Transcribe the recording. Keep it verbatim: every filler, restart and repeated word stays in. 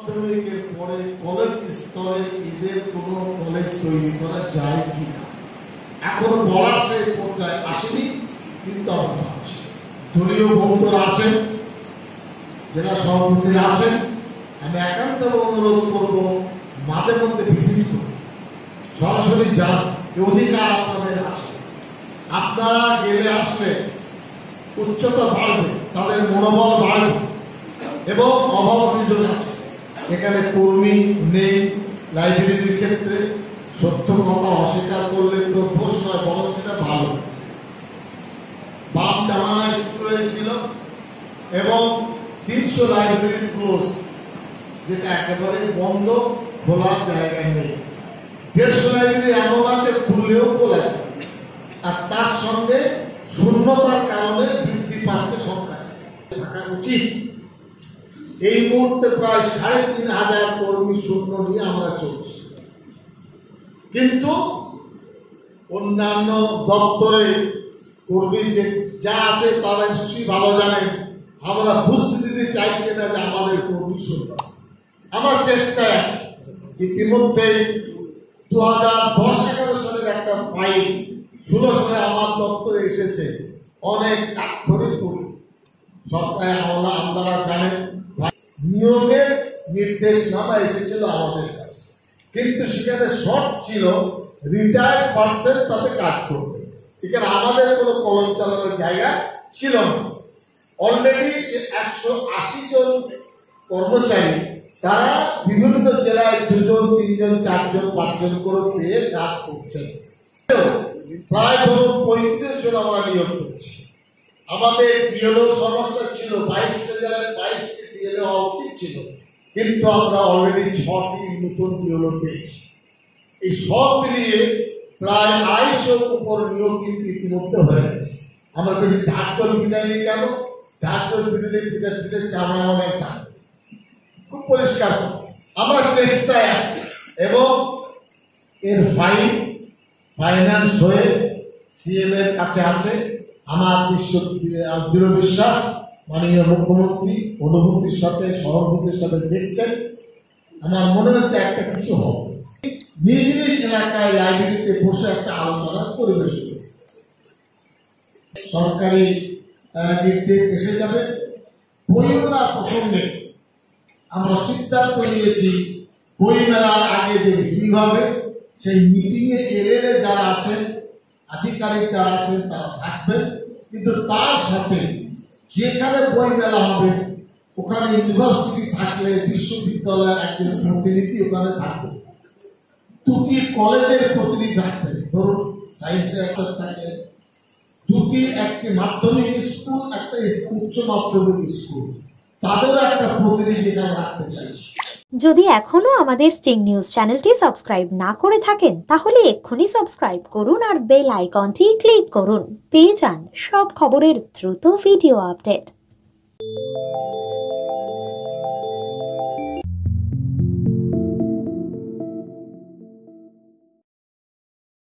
মাধ্যমিকের পরে কলেজ স্তরে ঈদের কোন কলেজ তৈরি করা যায় কিনা এখন বলার সেই পর্যায়ে আসেনি, কিন্তু আমরা আছি। দলীয় বন্ধুরা আছেন, জেলা সভাপতি আছেন, আমি একান্ত অনুরোধ করব মাঝে মধ্যে ভিজিট করুন, সরাসরি যান, অধিকার আপনাদের আছে। আপনারা গেলে আসলে উচ্চতা বাড়বে, তাদের মনোবল বাড়বে এবং অভাব অভিযোগ আছে এখানে কর্মী নেই। লাইব্রেরির ক্ষেত্রে সত্য কথা অস্বীকার করলে তো দোষ নয়, বরং সেটা ভালো। বাম জামানায় শুরু হয়েছিল এবং তিনশো লাইব্রেরি ক্লোজ, যেটা একেবারে বন্ধ, খোলার জায়গায় নেই। দেড়শো লাইব্রেরি এমন আছে খুললেও খোলা যায়, আর তার সঙ্গে শূন্যতার কারণে বৃদ্ধি পাচ্ছে সংখ্যা। থাকা উচিত। এই মুহূর্তে প্রায় সাড়ে তিন হাজার কর্মী শূন্য নিয়ে আমরা চলছি, কিন্তু অন্যান্য দপ্তরে কর্মী যে যা আছে তারা নিশ্চয়ই ভালো জানেন। আমরা বুঝতে দিতে চাইছি না যে আমাদের কর্মী শূন্য। আমরা চেষ্টায় আছি। ইতিমধ্যে দু হাজার দশ এগারো সালের একটা ফাইল ষোলো সালে আমার দপ্তরে এসেছে, অনেক আক্ষরিক কর্মী সরকারি আমলা আপনারা জানেন। নিয়োগের নির্দেশনামা এসেছিল আমাদের কাছে, কিন্তু সেখানে শর্ট ছিল রিটায়ার্ড পার্সন তাতে কাজ করবে। এখানে আমাদের কোনো কলম চালানোর জায়গা ছিল না। অলরেডি সে একশো আশি জন কর্মচারী, তারা বিভিন্ন জেলায় দুজন তিনজন চারজন পাঁচজন করে পেয়ে কাজ করছেন। প্রায় ধরুন পঁয়ত্রিশ জন আমরা নিয়োগ করছি। আমাদের ডিএলও সমস্যা ছিল, বাইশটা জেলায় বাইশটি ডিএলও হওয়া উচিত ছিল, কিন্তু আমরা অলরেডি ছটি নতুন ডিএলও পেয়েছি। এই সব মিলিয়ে প্রায় আড়াইশোর উপর নিয়োগ কিন্তু ইতিমধ্যে হয়ে গেছে। আমরা বেশি ডাক্তার বিদায়ী কেন, ডাক্তার বিদায়ী বিদায় দিতে চান আমাদের কাজ খুব পরিষ্কার। আমরা চেষ্টায় আছি এবং এর ফাইল ফাইন্যান্স হয়ে সিএম এর কাছে আছে। আমার বিশ্ব দৃঢ় বিশ্বাস মাননীয় মুখ্যমন্ত্রী অনুভূতির সাথে সহানুভূতির সাথে দেখছেন। আমার মনে হচ্ছে একটা কিছু হবে। নিজ নিজ এলাকায় লাইব্রেরিতে বসে একটা আলোচনার পরিবেশ হবে। সরকারি নির্দেশ এসে যাবে। বইমেলা প্রসঙ্গে আমরা সিদ্ধান্ত নিয়েছি, বইমেলার আগে যে মিটিং হবে, সেই মিটিংয়ে এলএলএ যারা আছেন, আধিকারিক যারা আছেন তারা থাকবেন, কিন্তু তার সাথে যেখানে বই মেলা হবে ওখানে ইউনিভার্সিটি থাকলে বিশ্ববিদ্যালয়ের একজন প্রতিনিধি ওখানে থাকবে, দুটি কলেজের প্রতিনিধি থাকবে। ধরুন সায়েন্সের একটা থাকে, দুটি একটি মাধ্যমিক স্কুল, একটা উচ্চ মাধ্যমিক স্কুল, তাদেরও একটা প্রতিনিধি এখানে রাখতে চাইছি। যদি এখনো আমাদের স্টিং নিউজ চ্যানেলটি সাবস্ক্রাইব না করে থাকেন, তাহলে এক্ষুনি সাবস্ক্রাইব করুন আর বেল আইকনটি ক্লিক করুন। পেয়ে যান সব খবরের দ্রুত ভিডিও আপডেট।